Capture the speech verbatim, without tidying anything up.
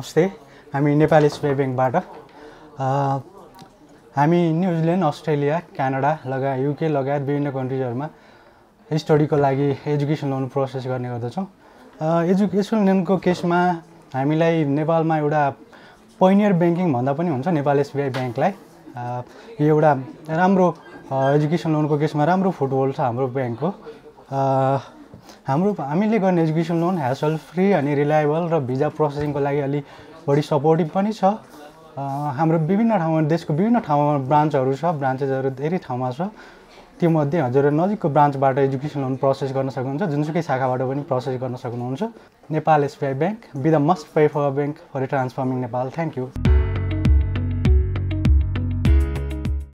नमस्ते, हामी नेपाल एसबिआई ब्याङ्कबाट हामी न्युजिल्यान्ड, अस्ट्रेलिया, क्यानाडा लगायत युके लगायत विभिन्न कन्ट्रिजहरुमा स्टडीको लागि एजुकेसन लोन प्रोसेस गर्ने गर्दछौं। एजुकेसन लोनको केसमा हामीलाई नेपालमा एउटा पायोनियर ब्याङ्किङ भन्दा पनि हुन्छ नेपाल एसबिआई ब्याङ्कलाई। यो एउटा राम्रो एजुकेसन लोनको केसमा राम्रो फुटहोल्ड छ हाम्रो ब्याङ्कको। हाम्रो हामीले गर्ने एजुकेसन लोन ह्यासल फ्री अनि रिलायबल र भिजा प्रोसेसिङको लागि अलि बढी सपोर्टिभ पनि छ। हाम्रो विभिन्न ठाउँमा देशको विभिन्न ठाउँमा ब्रान्चहरू छ, ब्रान्चेसहरू धेरै ठाउँमा छ। त्यो मध्ये हजुर नजिकको ब्रान्चबाट एजुकेसन लोन प्रोसेस गर्न सक्नुहुन्छ, जुनसुकै शाखाबाट पनि प्रोसेस गर्न सक्नुहुन्छ। Nepal SBI bank, be the most preferred bank for transforming Nepal. Thank you.